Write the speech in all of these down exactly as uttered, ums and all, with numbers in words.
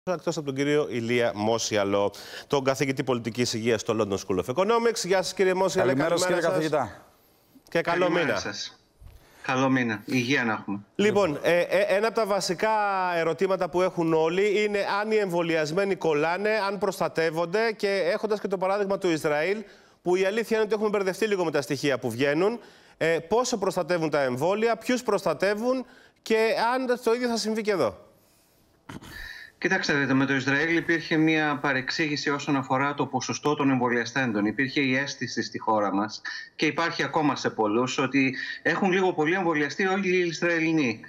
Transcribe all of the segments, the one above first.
Εκτός από τον κύριο Ηλία Μόσιαλο, τον καθηγητή πολιτικής υγείας στο London School of Economics. Γεια σας, κύριε Μόσιαλο. Καλημέρα σας, κύριε καθηγητά. Και καλό Καλημέρα μήνα. Σας. Καλό μήνα. Υγεία να έχουμε. Λοιπόν, ε, ε, ένα από τα βασικά ερωτήματα που έχουν όλοι είναι αν οι εμβολιασμένοι κολλάνε, αν προστατεύονται, και έχοντας και το παράδειγμα του Ισραήλ, που η αλήθεια είναι ότι έχουμε μπερδευτεί λίγο με τα στοιχεία που βγαίνουν, ε, πόσο προστατεύουν τα εμβόλια, ποιους προστατεύουν και αν το ίδιο θα συμβεί και εδώ. Κοιτάξτε, δείτε, με το Ισραήλ υπήρχε μια παρεξήγηση όσον αφορά το ποσοστό των εμβολιαστέντων. Υπήρχε η αίσθηση στη χώρα μας και υπάρχει ακόμα σε πολλούς ότι έχουν λίγο πολύ εμβολιαστεί όλοι οι Ισραηλινοί.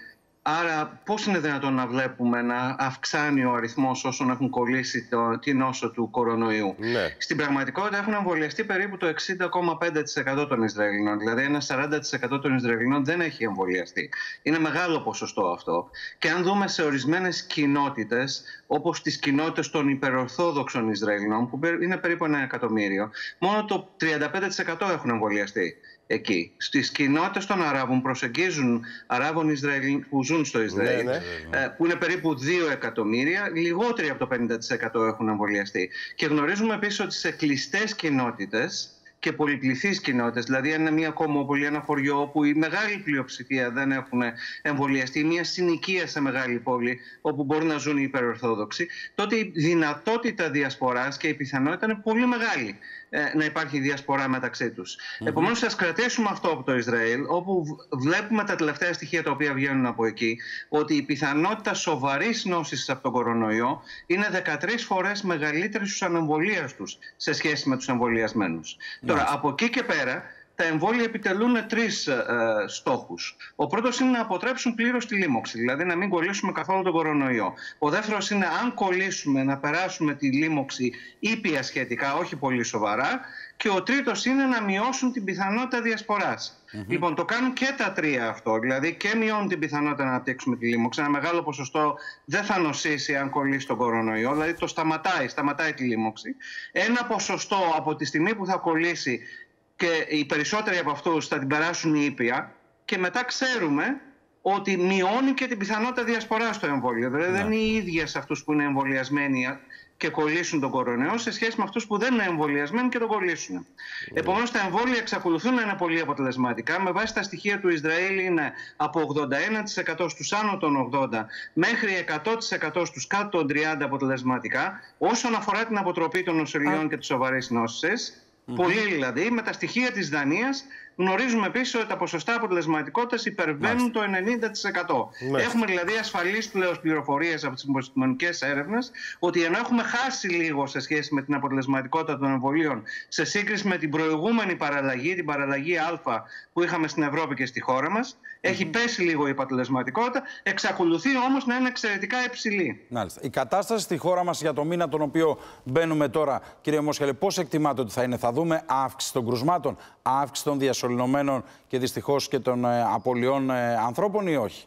Άρα πώς είναι δυνατόν να βλέπουμε να αυξάνει ο αριθμός όσων έχουν κολλήσει το, την νόσο του κορονοϊού. Ναι. Στην πραγματικότητα έχουν εμβολιαστεί περίπου το εξήντα κόμμα πέντε τοις εκατό των Ισραηλινών. Δηλαδή ένα σαράντα τοις εκατό των Ισραηλινών δεν έχει εμβολιαστεί. Είναι μεγάλο ποσοστό αυτό. Και αν δούμε σε ορισμένες κοινότητες, όπως τις κοινότητες των υπερορθόδοξων Ισραηλινών, που είναι περίπου ένα εκατομμύριο, μόνο το τριάντα πέντε τοις εκατό έχουν εμβολιαστεί. Εκεί. Στις κοινότητες των Αράβων προσεγγίζουν Αράβων Ισραηλ, που ζουν στο Ισραήλ, ναι, ναι. που είναι περίπου δύο εκατομμύρια, λιγότεροι από το πενήντα τοις εκατό έχουν εμβολιαστεί. Και γνωρίζουμε επίσης ότι σε κλειστές κοινότητες και πολυπληθείς κοινότητες, δηλαδή αν είναι μια κομμόπολη, ένα χωριό όπου η μεγάλη πλειοψηφία δεν έχουν εμβολιαστεί, μια συνοικία σε μεγάλη πόλη όπου μπορεί να ζουν οι υπερορθόδοξοι, τότε η δυνατότητα διασποράς και η πιθανότητα είναι πολύ μεγάλη να υπάρχει διασπορά μεταξύ τους. Mm-hmm. Επομένως, ας κρατήσουμε αυτό από το Ισραήλ, όπου βλέπουμε τα τελευταία στοιχεία τα οποία βγαίνουν από εκεί, ότι η πιθανότητα σοβαρής νόσης από τον κορονοϊό είναι δεκατρείς φορές μεγαλύτερη στους ανεμβολίαστους σε σχέση με τους εμβολιασμένους. Mm-hmm. Τώρα, από εκεί και πέρα, τα εμβόλια επιτελούν τρεις ε, στόχους. Ο πρώτος είναι να αποτρέψουν πλήρως τη λίμωξη, δηλαδή να μην κολλήσουμε καθόλου τον κορονοϊό. Ο δεύτερος είναι, αν κολλήσουμε, να περάσουμε τη λίμωξη ήπια σχετικά, όχι πολύ σοβαρά. Και ο τρίτος είναι να μειώσουν την πιθανότητα διασποράς. Mm-hmm. Λοιπόν, το κάνουν και τα τρία αυτό. Δηλαδή και μειώνουν την πιθανότητα να αναπτύξουμε τη λίμωξη. Ένα μεγάλο ποσοστό δεν θα νοσήσει αν κολλήσει τον κορονοϊό. Δηλαδή το σταματάει, σταματάει τη λίμωξη. Ένα ποσοστό από τη στιγμή που θα κολλήσει, και οι περισσότεροι από αυτούς θα την περάσουν ήπια, και μετά ξέρουμε ότι μειώνει και την πιθανότητα διασποράς στο εμβόλιο. Δηλαδή δεν είναι οι ίδιοι σε αυτούς που είναι εμβολιασμένοι και κολλήσουν τον κορονοϊό σε σχέση με αυτούς που δεν είναι εμβολιασμένοι και τον κολλήσουν. Mm. Επομένως, τα εμβόλια εξακολουθούν να είναι πολύ αποτελεσματικά. Με βάση τα στοιχεία του Ισραήλ είναι από ογδόντα ένα τοις εκατό στους άνω των ογδόντα μέχρι εκατό τοις εκατό στους κάτω των τριάντα αποτελεσματικά, όσον αφορά την αποτροπή των νοσηλειών mm. και τις σοβαρές νόσες. Mm-hmm. Πολύ δηλαδή. Με τα στοιχεία της Δανίας γνωρίζουμε επίσης ότι τα ποσοστά αποτελεσματικότητας υπερβαίνουν mm. το ενενήντα τοις εκατό. Mm. Έχουμε δηλαδή ασφαλείς πλέον πληροφορίες από τις επιστημονικές έρευνες ότι ενώ έχουμε χάσει λίγο σε σχέση με την αποτελεσματικότητα των εμβολίων σε σύγκριση με την προηγούμενη παραλλαγή, την παραλλαγή Α που είχαμε στην Ευρώπη και στη χώρα μας, mm-hmm. έχει πέσει λίγο η αποτελεσματικότητα, εξακολουθεί όμως να είναι εξαιρετικά υψηλή. Μάλιστα. Η κατάσταση στη χώρα μας για το μήνα τον οποίο μπαίνουμε τώρα, κύριε Μόσιαλε, πώς εκτιμάτε ότι θα είναι? Θα δούμε αύξηση των κρουσμάτων, αύξηση των διασωληνωμένων και δυστυχώς και των ε, απολειών ε, ανθρώπων, ή όχι?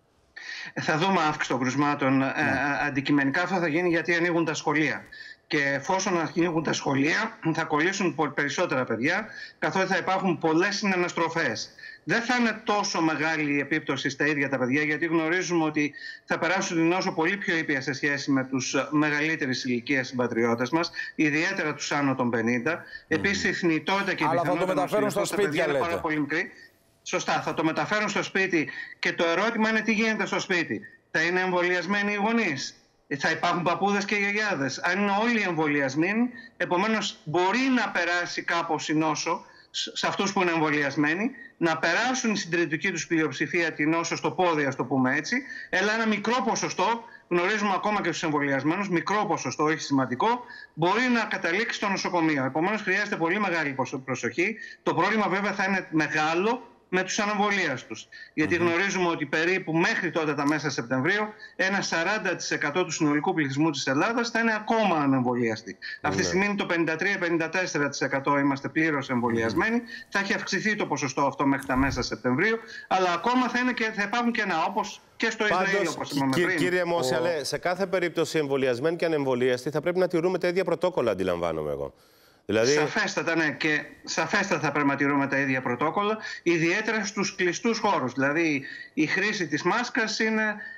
Θα δούμε αύξηση των κρουσμάτων. Ναι. Ε, αντικειμενικά αυτό θα γίνει γιατί ανοίγουν τα σχολεία. Και εφόσον ανοίγουν τα σχολεία, θα κολλήσουν περισσότερα παιδιά, καθότι θα υπάρχουν πολλές συναναστροφές. Δεν θα είναι τόσο μεγάλη η επίπτωση στα ίδια τα παιδιά, γιατί γνωρίζουμε ότι θα περάσουν την νόσο πολύ πιο ήπια σε σχέση με τους μεγαλύτερης ηλικίας συμπατριώτες μας, ιδιαίτερα τους άνω των πενήντα. Mm. Επίσης, η θνητότητα και η πιθανότητα θα το μεταφέρουν στο σπίτι, είναι πάρα πολύ μικρή. Σωστά, θα το μεταφέρουν στο σπίτι. Και το ερώτημα είναι τι γίνεται στο σπίτι. Θα είναι εμβολιασμένοι οι γονείς? Θα υπάρχουν παππούδες και γιαγιάδες? Αν είναι όλοι εμβολιασμένοι, επομένως μπορεί να περάσει κάπως η νόσο σε αυτούς που είναι εμβολιασμένοι, να περάσουν η συντηρητική τους πλειοψηφία την νόσο στο πόδι, ας το πούμε έτσι, αλλά ένα μικρό ποσοστό, γνωρίζουμε ακόμα και στους εμβολιασμένους, μικρό ποσοστό, όχι σημαντικό, μπορεί να καταλήξει στο νοσοκομείο. Επομένως, χρειάζεται πολύ μεγάλη προσοχή. Το πρόβλημα βέβαια θα είναι μεγάλο με τους ανεμβολίαστους. Γιατί mm-hmm. γνωρίζουμε ότι περίπου μέχρι τότε τα μέσα Σεπτεμβρίου ένα σαράντα τοις εκατό του συνολικού πληθυσμού της Ελλάδας θα είναι ακόμα ανεμβολίαστοι. Mm-hmm. Αυτή τη στιγμή είναι το πενήντα τρία με πενήντα τέσσερα τοις εκατό είμαστε πλήρως εμβολιασμένοι. Mm-hmm. Θα έχει αυξηθεί το ποσοστό αυτό μέχρι τα μέσα Σεπτεμβρίου, αλλά ακόμα θα, είναι και, θα υπάρχουν και ένα όπως και στο Ισραήλ, όπως είπαμε πριν. Κύριε Μόσιαλε, σε κάθε περίπτωση εμβολιασμένοι και ανεμβολίαστοι θα πρέπει να τηρούμε τα ίδια πρωτόκολλα, αντιλαμβάνομαι εγώ. Δηλαδή... Σαφέστατα, ναι, και σαφέστατα θα πρέπει να τηρούμε τα ίδια πρωτόκολλα, ιδιαίτερα στους κλειστούς χώρους. Δηλαδή, η χρήση της μάσκας είναι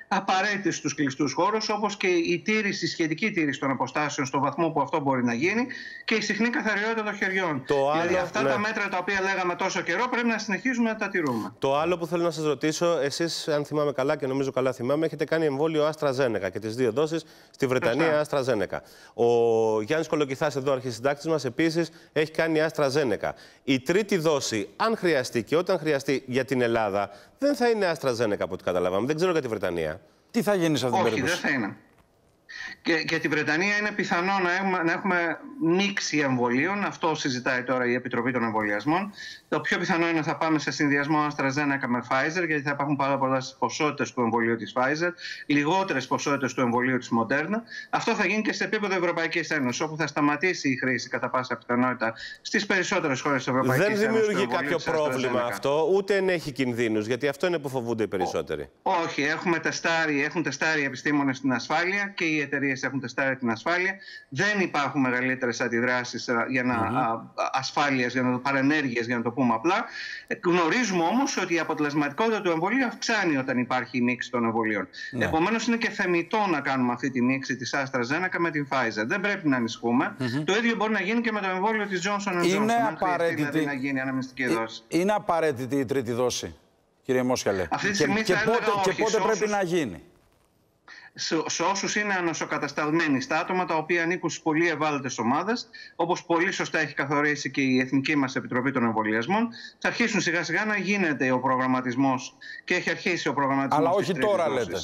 απαραίτητη στους κλειστούς χώρους, όπως και η τήρηση, η σχετική τήρηση των αποστάσεων στο βαθμό που αυτό μπορεί να γίνει και η συχνή καθαριότητα των χεριών. Το δηλαδή άλλο, αυτά ναι. τα μέτρα τα οποία λέγαμε τόσο καιρό πρέπει να συνεχίζουμε να τα τηρούμε. Το άλλο που θέλω να σας ρωτήσω, εσείς, αν θυμάμαι καλά και νομίζω καλά θυμάμαι, έχετε κάνει εμβόλιο AstraZeneca και τις δύο δόσεις στη Βρετανία AstraZeneca. Ο Γιάννης Κολοκυθάς, εδώ αρχισυντάκτης μας, επίσης έχει κάνει AstraZeneca. Η τρίτη δόση, αν χρειαστεί και όταν χρειαστεί για την Ελλάδα, δεν θα είναι AstraZeneca από ό,τι καταλαβαίνουμε. Δεν ξέρω για τη Βρετανία. Τι θα γίνει σε αυτήν την περίπτωση? Όχι, δεν θα είναι. Και για την Βρετανία είναι πιθανό να έχουμε, να έχουμε μίξη εμβολίων. Αυτό συζητάει τώρα η Επιτροπή των Εμβολιασμών. Το πιο πιθανό είναι να θα πάμε σε συνδυασμό AstraZeneca με Pfizer, γιατί θα υπάρχουν πάρα πολλές ποσότητες του εμβολίου της Pfizer, λιγότερες ποσότητες του εμβολίου της Moderna. Αυτό θα γίνει και σε επίπεδο Ευρωπαϊκής Ένωσης, όπου θα σταματήσει η χρήση κατά πάσα πιθανότητα στις περισσότερες χώρες της Ευρωπαϊκής Ένωσης. Δεν δημιουργεί κάποιο πρόβλημα αυτό, ούτε ενέχει κινδύνους, γιατί αυτό είναι που φοβούνται οι περισσότεροι. Ό, όχι, έχουμε τεστάρει, έχουν τεστάρει οι επιστήμονες την ασφάλεια και οι εταιρείες έχουν τεστάρει την ασφάλεια. Δεν υπάρχουν μεγαλύτερες αντιδράσεις για να, mm-hmm. ασφάλειας, για να, παρενέργειες, για να το πούμε απλά. Γνωρίζουμε όμως ότι η αποτελεσματικότητα του εμβολίου αυξάνει όταν υπάρχει η μίξη των εμβολίων. Ναι. Επομένως, είναι και θεμιτό να κάνουμε αυτή τη μίξη της AstraZeneca με την Pfizer. Δεν πρέπει να ανησυχούμε. Mm-hmm. Το ίδιο μπορεί να γίνει και με το εμβόλιο της Johnson and Johnson. Είναι απαραίτητη, δηλαδή να γίνει αναμνηστική δόση. Είναι απαραίτητη η τρίτη δόση, κύριε Μόσχαλε. Αυτή τη στιγμή και, θα και πότε, όχι, και πότε πρέπει όσους... να γίνει? σε όσους είναι ανοσοκατασταλμένοι, στα άτομα τα οποία ανήκουν στις πολύ ευάλωτες ομάδες, όπως πολύ σωστά έχει καθορίσει και η Εθνική μας Επιτροπή των Εμβολιασμών, θα αρχίσουν σιγά σιγά να γίνεται ο προγραμματισμός και έχει αρχίσει ο προγραμματισμός. Αλλά όχι τώρα, δόσης. λέτε.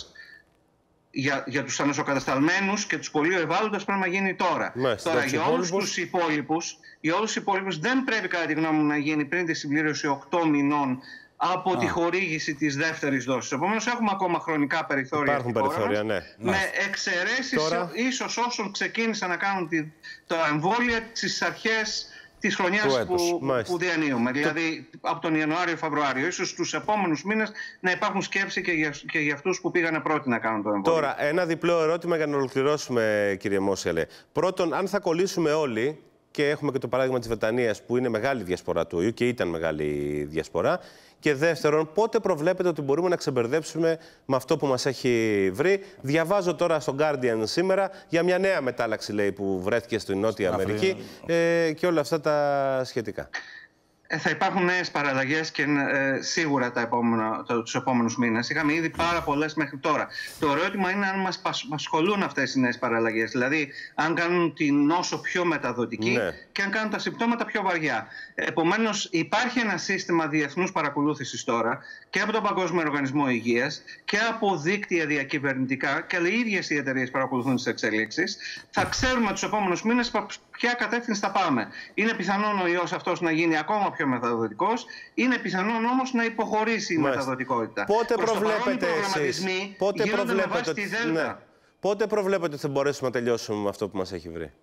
Για, για τους ανοσοκατασταλμένους και τους πολύ ευάλωτους πρέπει να γίνει τώρα. Μάλιστα, τώρα για όλους τους υπόλοιπους, για όλους τους υπόλοιπους δεν πρέπει κατά τη γνώμη μου να γίνει πριν τη συμπλήρωση οκτώ μηνών από Α. τη χορήγηση της δεύτερης δόσης. Επομένως, έχουμε ακόμα χρονικά περιθώρια. Υπάρχουν περιθώρια, ναι. Με εξαιρέσεις Τώρα... ίσως όσων ξεκίνησαν να κάνουν τη, τα εμβόλια στις αρχές της χρονιάς που, που διανύουμε. Δηλαδή, το... από τον Ιανουάριο-Φεβρουάριο. Ίσως στους επόμενους μήνες να υπάρχουν σκέψη και για, και για αυτούς που πήγανε πρώτοι να κάνουν το εμβόλιο. Τώρα, ένα διπλό ερώτημα για να ολοκληρώσουμε, κύριε Μόσχαλε. Πρώτον, αν θα κολλήσουμε όλοι, και έχουμε και το παράδειγμα της Βρετανίας που είναι μεγάλη διασπορά του ιού και ήταν μεγάλη διασπορά. Και δεύτερον, πότε προβλέπετε ότι μπορούμε να ξεμπερδέψουμε με αυτό που μας έχει βρει? Διαβάζω τώρα στο Guardian σήμερα για μια νέα μετάλλαξη, λέει, που βρέθηκε στην Νότια Αμερική ε, και όλα αυτά τα σχετικά. Ε, θα υπάρχουν νέες παραλλαγές και ε, σίγουρα τα επόμενα, το, τους επόμενους μήνες. Είχαμε ήδη πάρα πολλές μέχρι τώρα. Το ερώτημα είναι αν μας απασχολούν αυτές οι νέες παραλλαγές. Δηλαδή, αν κάνουν την νόσο πιο μεταδοτική ναι. και αν κάνουν τα συμπτώματα πιο βαριά. Επομένως, υπάρχει ένα σύστημα διεθνούς παρακολούθησης τώρα και από τον Παγκόσμιο Οργανισμό Υγείας και από δίκτυα διακυβερνητικά, και οι ίδιες οι εταιρείες παρακολουθούν τις εξελίξεις. Θα ξέρουμε τους επόμενους μήνες ποια κατεύθυνση θα πάμε. Είναι πιθανόν ο ιός αυτός να γίνει ακόμα πιο μεταδοτικός, είναι πιθανόν όμως να υποχωρήσει η Μάλιστα. μεταδοτικότητα. Πότε προβλέπετε εσείς, πότε προβλέπετε, τη Δέλτα. Ναι. Πότε προβλέπετε ότι θα μπορέσουμε να τελειώσουμε με αυτό που μας έχει βρει?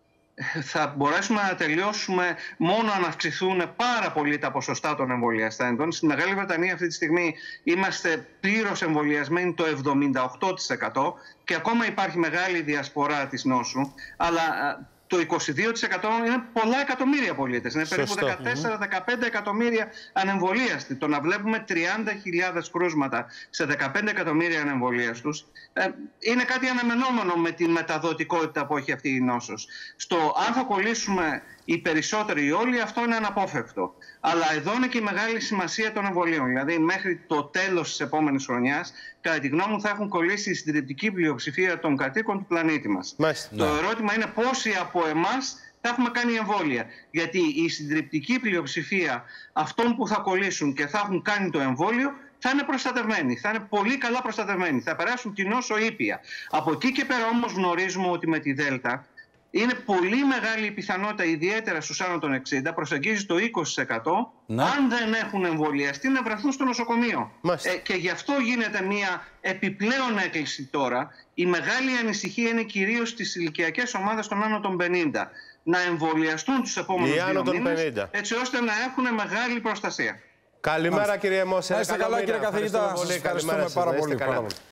Θα μπορέσουμε να τελειώσουμε μόνο αν αυξηθούν πάρα πολύ τα ποσοστά των εμβολιαστέντων. Στη Μεγάλη Βρετανία αυτή τη στιγμή είμαστε πλήρως εμβολιασμένοι το εβδομήντα οκτώ τοις εκατό και ακόμα υπάρχει μεγάλη διασπορά της νόσου, αλλά το είκοσι δύο τοις εκατό είναι πολλά εκατομμύρια πολίτες. Είναι περίπου δεκατέσσερα με δεκαπέντε εκατομμύρια ανεμβολίαστοι. Το να βλέπουμε τριάντα χιλιάδες κρούσματα σε δεκαπέντε εκατομμύρια ανεμβολίαστους ε, είναι κάτι αναμενόμενο με τη μεταδοτικότητα που έχει αυτή η νόσος. Στο αν θα κολλήσουμε οι περισσότεροι ή όλοι, αυτό είναι αναπόφευκτο. Αλλά εδώ είναι και η μεγάλη σημασία των εμβολίων. Δηλαδή, μέχρι το τέλος της επόμενης χρονιάς, κατά τη γνώμη μου, θα έχουν κολλήσει η συντριπτική πλειοψηφία των κατοίκων του πλανήτη μας. Μάλιστα. Το ερώτημα είναι πόσοι από εμάς θα έχουμε κάνει εμβόλια. Γιατί η συντριπτική πλειοψηφία αυτών που θα κολλήσουν και θα έχουν κάνει το εμβόλιο θα είναι προστατευμένοι, θα είναι πολύ καλά προστατευμένοι, θα περάσουν την νόσο ήπια. Από εκεί και πέρα όμως γνωρίζουμε ότι με τη Δέλτα είναι πολύ μεγάλη η πιθανότητα, ιδιαίτερα στους άνω των εξήντα, προσεγγίζει το είκοσι τοις εκατό, ναι. αν δεν έχουν εμβολιαστεί, να βρεθούν στο νοσοκομείο. Ε, και γι' αυτό γίνεται μια επιπλέον έκκληση τώρα. Η μεγάλη ανησυχία είναι κυρίως στις ηλικιακές ομάδες των άνω των πενήντα. Να εμβολιαστούν τους επόμενους δύο μήνες, έτσι ώστε να έχουν μεγάλη προστασία. Καλημέρα, κύριε Μόσχαλε. Να είστε καλά, κύριε καθηγητά. Σας ευχαριστούμε πάρα πολύ.